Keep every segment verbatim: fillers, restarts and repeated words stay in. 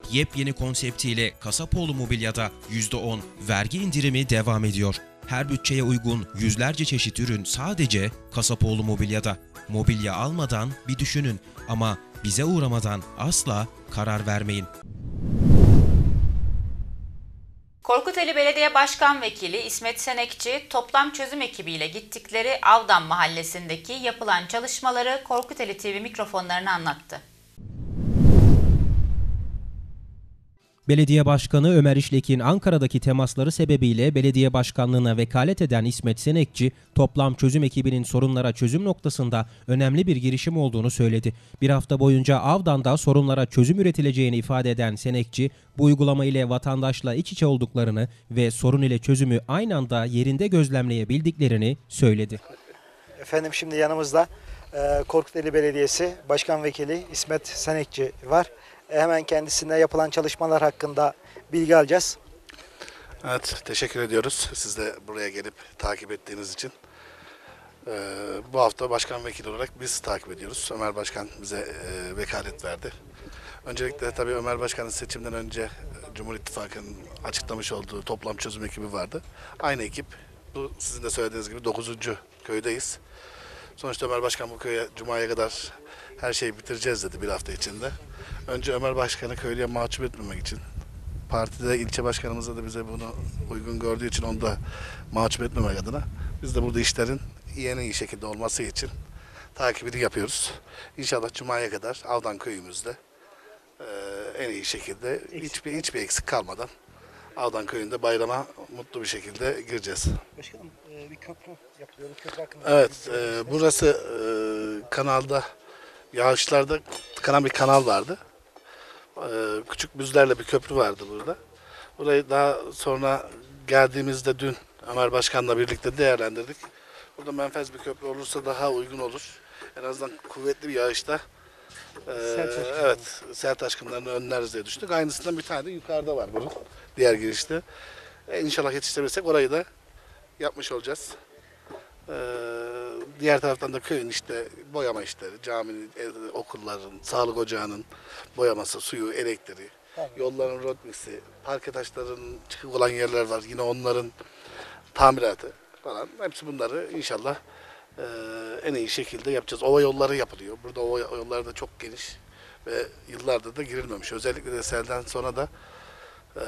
Yepyeni konseptiyle Kasapoğlu Mobilya'da yüzde on vergi indirimi devam ediyor. Her bütçeye uygun yüzlerce çeşit ürün sadece Kasapoğlu Mobilya'da. Mobilya almadan bir düşünün ama bize uğramadan asla karar vermeyin. Korkuteli Belediye Başkan Vekili İsmet Senekçi, toplam çözüm ekibiyle gittikleri Avdan Mahallesi'ndeki yapılan çalışmaları Korkuteli T V mikrofonlarına anlattı. Belediye Başkanı Ömer İşlek'in Ankara'daki temasları sebebiyle belediye başkanlığına vekalet eden İsmet Senekçi, toplam çözüm ekibinin sorunlara çözüm noktasında önemli bir girişim olduğunu söyledi. Bir hafta boyunca Avdan'da sorunlara çözüm üretileceğini ifade eden Senekçi, bu uygulama ile vatandaşla iç içe olduklarını ve sorun ile çözümü aynı anda yerinde gözlemleyebildiklerini söyledi. Efendim şimdi yanımızda e, Korkuteli Belediyesi Başkan Vekili İsmet Senekçi var. E, hemen kendisine yapılan çalışmalar hakkında bilgi alacağız. Evet, teşekkür ediyoruz. Siz de buraya gelip takip ettiğiniz için. Ee, bu hafta başkan vekili olarak biz takip ediyoruz. Ömer Başkan bize e, vekalet verdi. Öncelikle tabii Ömer Başkan'ın seçimden önce e, Cumhur İttifakı'nın açıklamış olduğu toplam çözüm ekibi vardı. Aynı ekip, bu sizin de söylediğiniz gibi dokuzuncu köydeyiz. Sonuçta Ömer Başkan bu köye Cuma'ya kadar her şeyi bitireceğiz dedi bir hafta içinde. Önce Ömer Başkan'ı köylüye mahcup etmemek için, partide ilçe başkanımız da bize bunu uygun gördüğü için onu da mahcup etmemek adına biz de burada işlerin en iyi şekilde olması için takibini yapıyoruz. İnşallah Cuma'ya kadar Avdan köyümüzde e, en iyi şekilde hiçbir, hiçbir eksik kalmadan Avdan köyünde bayrama mutlu bir şekilde gireceğiz. Başkanım e, bir köprü yapılıyor. Köprü hakkında. Evet, e, burası e, kanalda yağışlarda tıkanan bir kanal vardı. E, küçük büzlerle bir köprü vardı burada. Burayı daha sonra geldiğimizde dün Ömer Başkan'la birlikte değerlendirdik. Burada menfez bir köprü olursa daha uygun olur. En azından kuvvetli bir yağışta e, evet, sel taşkınlarını önleriz diye düşündük. Aynısından bir tane de yukarıda var bunun, diğer girişte. E, İnşallah yetiştirebilirsek orayı da yapmış olacağız. Ee, diğer taraftan da köyün işte boyama işleri, caminin, okulların, sağlık ocağının boyaması, suyu, elektriği, tamam. Yolların rotmisi, parke taşlarının çıkık olan yerler var. Yine onların tamiratı falan. Hepsi bunları inşallah e, en iyi şekilde yapacağız. Ova yolları yapılıyor. Burada ova yolları da çok geniş ve yıllardır da girilmemiş. Özellikle de selden sonra da e,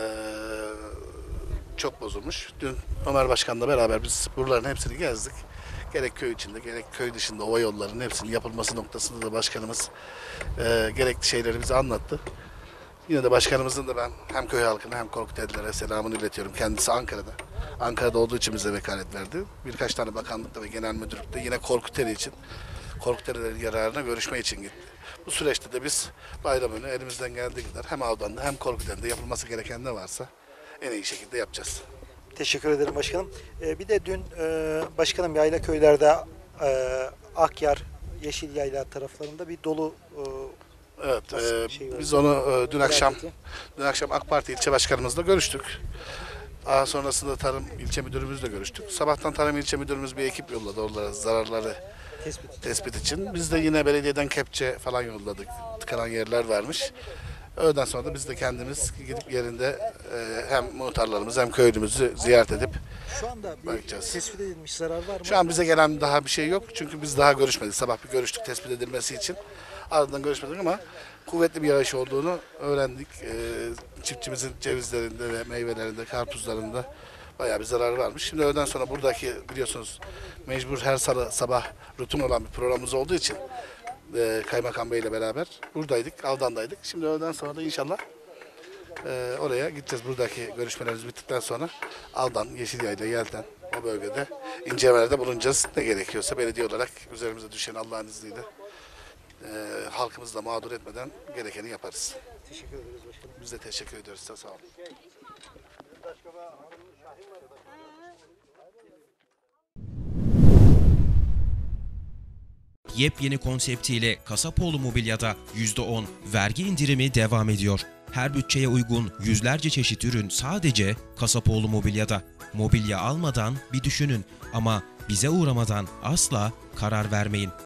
çok bozulmuş. Dün Ömer Başkan'la beraber biz buraların hepsini gezdik. Gerek köy içinde, gerek köy dışında ova yollarının hepsinin yapılması noktasında da başkanımız e, gerekli şeyleri bize anlattı. Yine de başkanımızın da ben hem köy halkına hem Korkutelilere selamını iletiyorum. Kendisi Ankara'da. Ankara'da olduğu için bize vekalet verdi. Birkaç tane bakanlıkta ve genel müdürlükte yine Korkuteli için, Korkutelilerin yararına görüşme için gitti. Bu süreçte de biz bayram önü elimizden geldiği kadar hem Avdan'da hem Korkuteli'de yapılması gereken ne varsa en iyi şekilde yapacağız. Teşekkür ederim başkanım. E, bir de dün e, başkanım yayla köylerde e, Akyar, Yeşil Yayla taraflarında bir dolu e, Evet, e, şey biz onu e, dün akşam dün akşam AK Parti ilçe başkanımızla görüştük. Daha sonrasında Tarım ilçe müdürümüzle görüştük. Sabahtan Tarım ilçe müdürümüz bir ekip yolladı onlara zararları tespit, tespit için. Biz de yine belediyeden kepçe falan yolladık. Tıkanan yerler varmış. Öğleden sonra da biz de kendimiz gidip yerinde e, hem muhtarlarımızı hem köylümüzü ziyaret edip şu anda bir bakacağız. Tespit edilmiş zarar var mı? Şu an bize gelen daha bir şey yok. Çünkü biz daha görüşmedik. Sabah bir görüştük tespit edilmesi için. Ardından görüşmedik ama kuvvetli bir yağış olduğunu öğrendik. E, çiftçimizin cevizlerinde ve meyvelerinde, karpuzlarında bayağı bir zararı varmış. Şimdi öğleden sonra buradaki biliyorsunuz mecbur her salı, sabah rutin olan bir programımız olduğu için e, Kaymakam Bey ile beraber buradaydık, Avdan'daydık. Şimdi öğleden sonra da inşallah e, oraya gideceğiz. Buradaki görüşmelerimiz bittikten sonra Avdan, Yeşilyayla, Yelten o bölgede incelemelerde bulunacağız. Ne gerekiyorsa belediye olarak üzerimize düşen Allah'ın izniyle e, halkımızı da mağdur etmeden gerekeni yaparız. Teşekkür ederiz başkanım. Biz de teşekkür ediyoruz. Sağ olun. Yepyeni konseptiyle Kasapoğlu Mobilya'da yüzde on vergi indirimi devam ediyor. Her bütçeye uygun yüzlerce çeşit ürün sadece Kasapoğlu Mobilya'da. Mobilya almadan bir düşünün ama bize uğramadan asla karar vermeyin.